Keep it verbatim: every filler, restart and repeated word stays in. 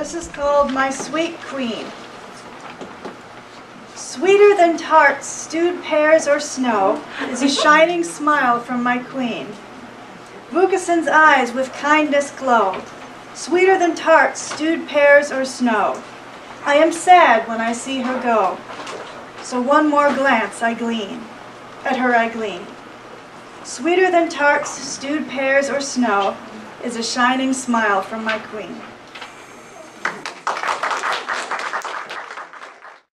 This is called My Sweet Queen. Sweeter than tarts, stewed pears, or snow is a shining smile from my queen. Vukasin's eyes with kindness glow. Sweeter than tarts, stewed pears, or snow. I am sad when I see her go. So one more glance I glean, at her I glean. Sweeter than tarts, stewed pears, or snow is a shining smile from my queen.